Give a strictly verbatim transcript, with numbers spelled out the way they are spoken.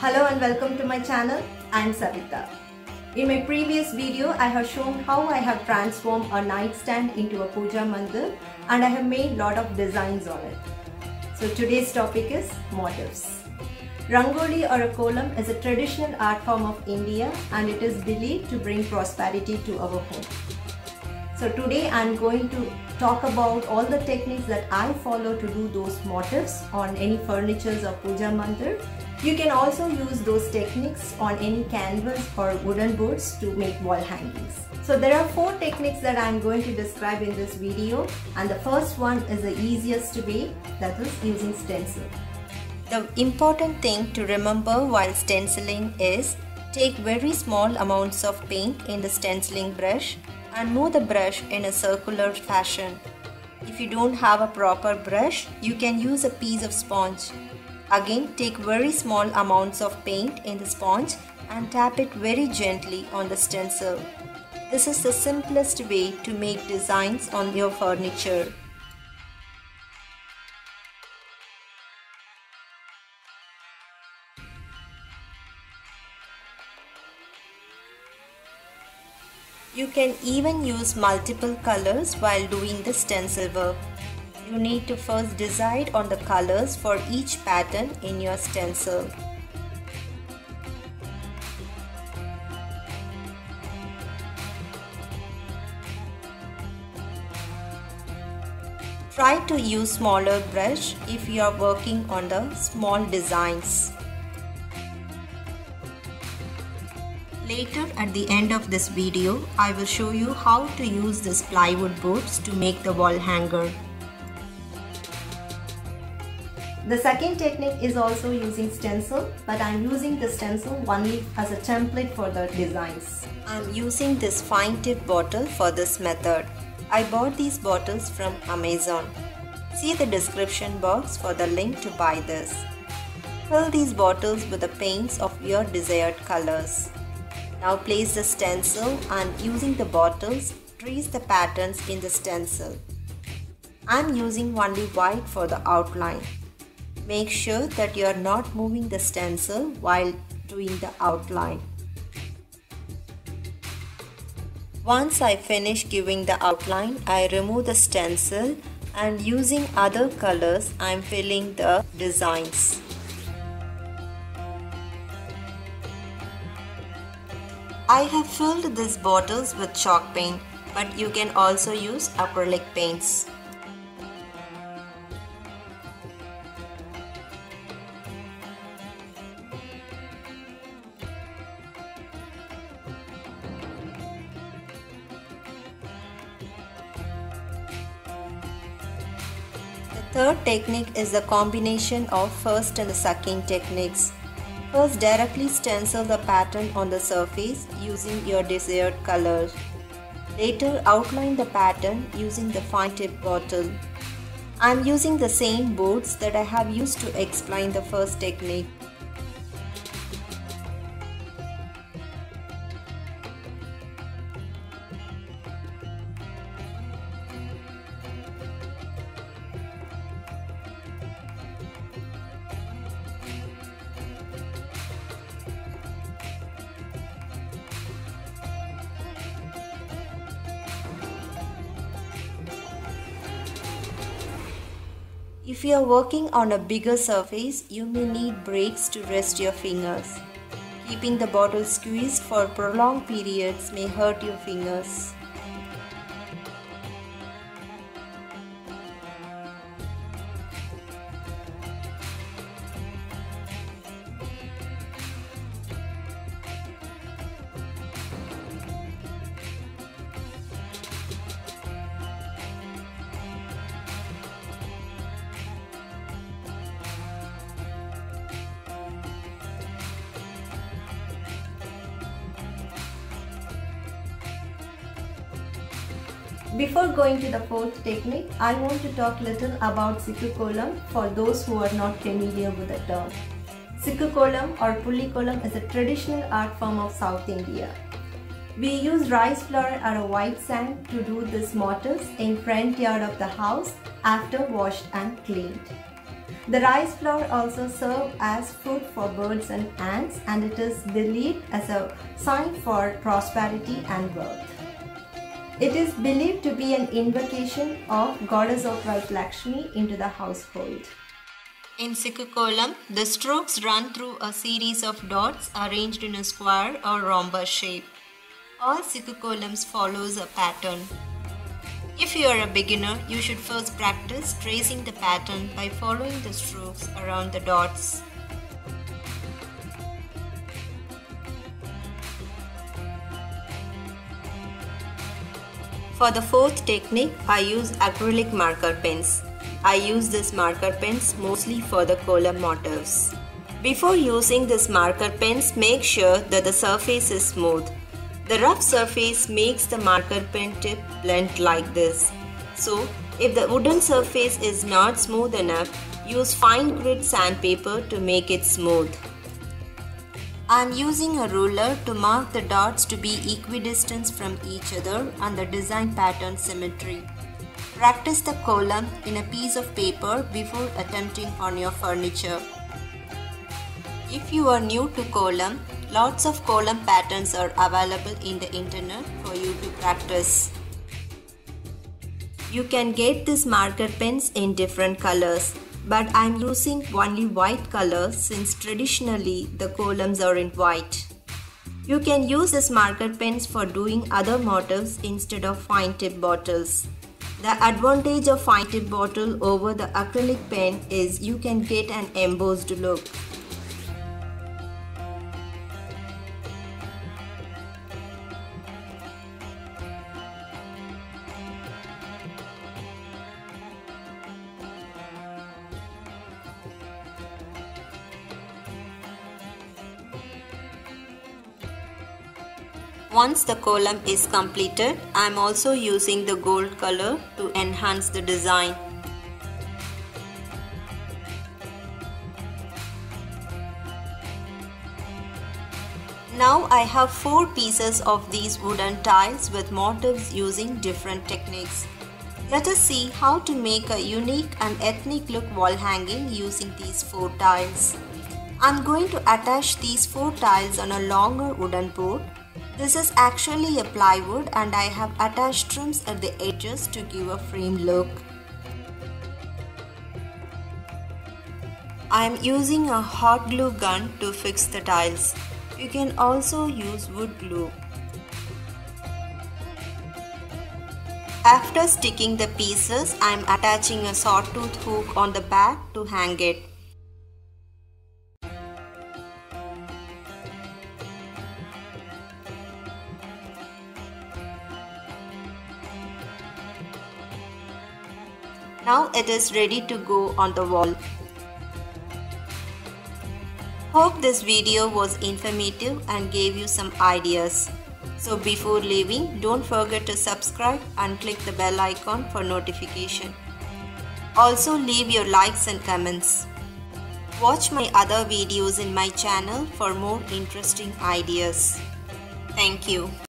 Hello and welcome to my channel. I am Savita. In my previous video, I have shown how I have transformed a nightstand into a puja mandir and I have made lot of designs on it. So today's topic is motifs. Rangoli or a kolam is a traditional art form of India and it is believed to bring prosperity to our home. So today I am going to talk about all the techniques that I follow to do those motifs on any furnitures or puja mandir. You can also use those techniques on any canvas or wooden boards to make wall hangings. So there are four techniques that I am going to describe in this video, and the first one is the easiest way, that is using stencil. The important thing to remember while stenciling is take very small amounts of paint in the stenciling brush and move the brush in a circular fashion. If you don't have a proper brush, you can use a piece of sponge. Again, take very small amounts of paint in the sponge and tap it very gently on the stencil. This is the simplest way to make designs on your furniture. You can even use multiple colors while doing the stencil work. You need to first decide on the colors for each pattern in your stencil. Try to use smaller brush if you are working on the small designs. Later at the end of this video, I will show you how to use these plywood boards to make the wall hanger. The second technique is also using stencil, but I am using the stencil only as a template for the designs. I am using this fine tip bottle for this method. I bought these bottles from Amazon. See the description box for the link to buy this. Fill these bottles with the paints of your desired colors. Now place the stencil and using the bottles, trace the patterns in the stencil. I am using only white for the outline. Make sure that you are not moving the stencil while doing the outline. Once I finish giving the outline, I remove the stencil and using other colors, I am filling the designs. I have filled these bottles with chalk paint, but you can also use acrylic paints. The third technique is the combination of first and the second techniques. First, directly stencil the pattern on the surface using your desired color. Later, outline the pattern using the fine tip bottle. I am using the same boards that I have used to explain the first technique. If you are working on a bigger surface, you may need breaks to rest your fingers. Keeping the bottle squeezed for prolonged periods may hurt your fingers. Before going to the fourth technique, I want to talk little about Sikku kolam for those who are not familiar with the term. Sikku kolam or pulli kolam is a traditional art form of South India. We use rice flour or a white sand to do these motifs in front yard of the house after washed and cleaned. The rice flour also serves as food for birds and ants, and it is believed as a sign for prosperity and wealth. It is believed to be an invocation of goddess of wealth Lakshmi into the household. In Sikku kolam, the strokes run through a series of dots arranged in a square or rhombus shape. All Sikku kolams follows a pattern. If you are a beginner, you should first practice tracing the pattern by following the strokes around the dots. For the fourth technique, I use acrylic marker pens. I use these marker pens mostly for the kolam motifs. Before using these marker pens, make sure that the surface is smooth. The rough surface makes the marker pen tip blunt like this. So, if the wooden surface is not smooth enough, use fine grit sandpaper to make it smooth. I am using a ruler to mark the dots to be equidistant from each other and the design pattern symmetry. Practice the kolam in a piece of paper before attempting on your furniture. If you are new to kolam, lots of kolam patterns are available in the internet for you to practice. You can get these marker pens in different colors, but I am using only white color since traditionally the kolams are in white. You can use these marker pens for doing other motifs instead of fine tip bottles. The advantage of fine tip bottle over the acrylic pen is you can get an embossed look. Once the kolam is completed, I am also using the gold color to enhance the design. Now I have four pieces of these wooden tiles with motifs using different techniques. Let us see how to make a unique and ethnic look wall hanging using these four tiles. I am going to attach these four tiles on a longer wooden board. This is actually a plywood and I have attached trims at the edges to give a frame look. I am using a hot glue gun to fix the tiles. You can also use wood glue. After sticking the pieces, I am attaching a sawtooth hook on the back to hang it. Now it is ready to go on the wall. Hope this video was informative and gave you some ideas. So before leaving, don't forget to subscribe and click the bell icon for notification. Also leave your likes and comments. Watch my other videos in my channel for more interesting ideas. Thank you.